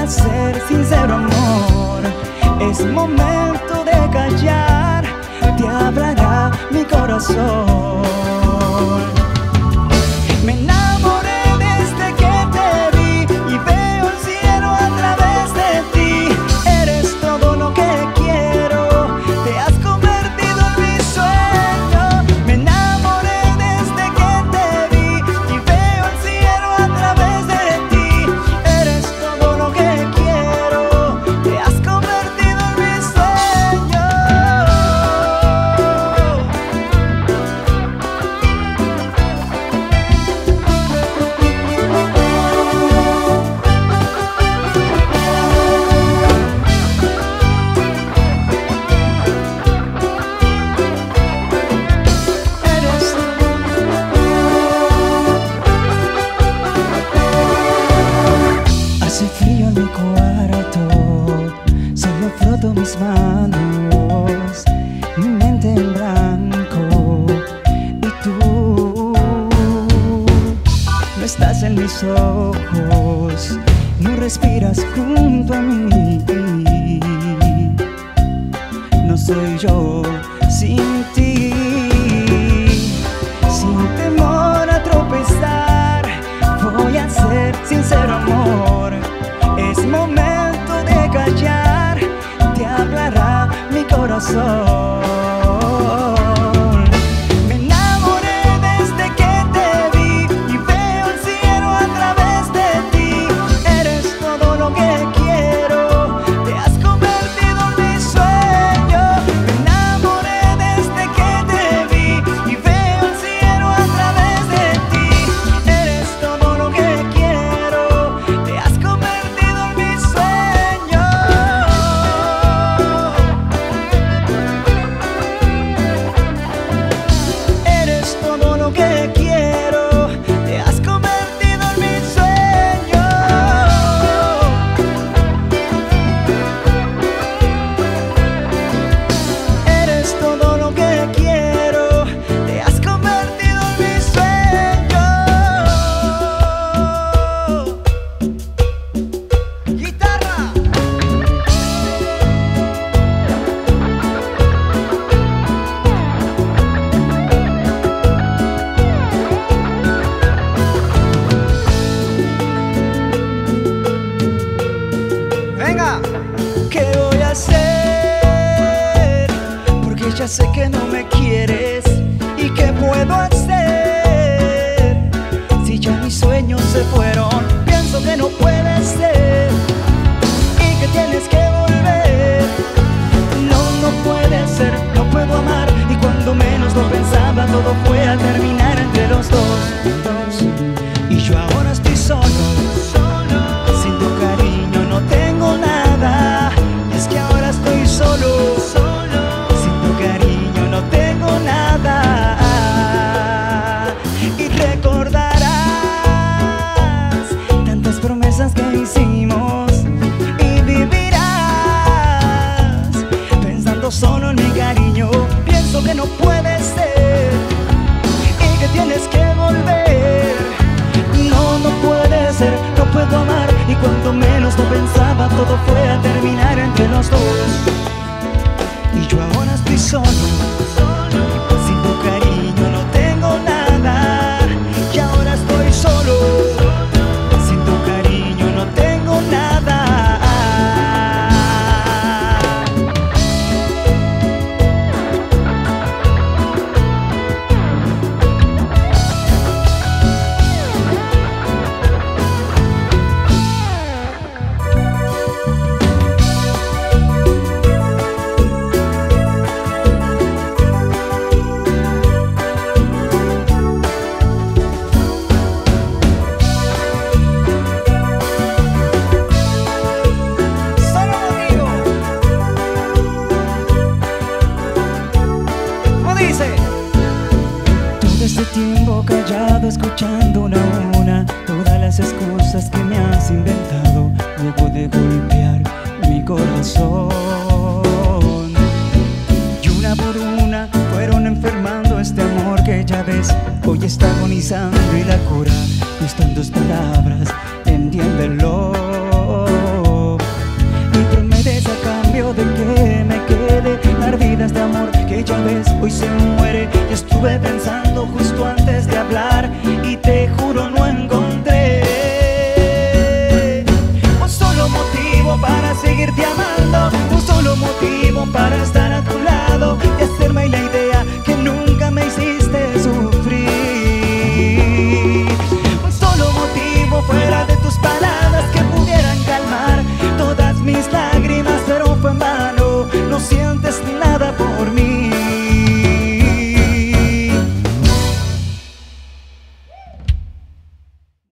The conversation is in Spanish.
ser sincero, amor. Es momento de callar, te hablará mi corazón. Me enamoré desde que te vi y veo el cielo a través de ti. Eres todo lo que quiero, te has convertido en mi sueño. Me enamoré desde que te vi y veo el cielo a través de ti. Eres todo lo que quiero, te has convertido en mi sueño. Hace frío en mi cuarto, solo froto mis manos, mi mente en blanco y tú no estás en mis ojos, no respiras junto a mí. No soy yo sin ti, sin temor a tropezar, voy a ser sincero, amor. Es momento de callar, te hablará mi corazón. Me enamoré desde que te vi y veo el cielo a través de ti. Eres todo lo que quiero, te has convertido en mi sueño. Me enamoré desde que te vi y veo el cielo a través de ti. Eres todo lo que quiero, te has convertido en mi sueño. Eres todo lo que quiero, te has convertido en mi sueño. Eres todo lo que quiero, te has convertido en mi sueño. Guitarra. Venga, ¿qué voy a hacer? Porque ya sé que no me quieres. ¿Y qué puedo hacer? Si ya mis sueños se fueron, pienso que no puede ser y que tienes que volver. No, no puede ser, no puedo amar. Y cuando menos lo pensaba, todo fue a terminar entre los dos. Y yo ahora estoy solo, sin tu cariño no tengo nada. Y es que ahora estoy solo, sin tu cariño no tengo nada. Y recordarás tantas promesas que hicimos y vivirás pensando solo en mi cariño. Pienso que no puede ser y que tienes que volver. No, no puede ser, no puedo amar. Y cuando menos lo pensaba, todo fue a terminar entre los dos. Y yo ahora estoy solo, sin tu cariño no tengo nada. Y ahora estoy solo, sin tu cariño no tengo nada. Todo este tiempo callado, escuchando una a una todas las excusas que me has inventado, luego de golpear mi corazón. Y una por una fueron enfermando este amor que ya ves, hoy está agonizando y la cura no están tus palabras, entiéndelo. estuve pensando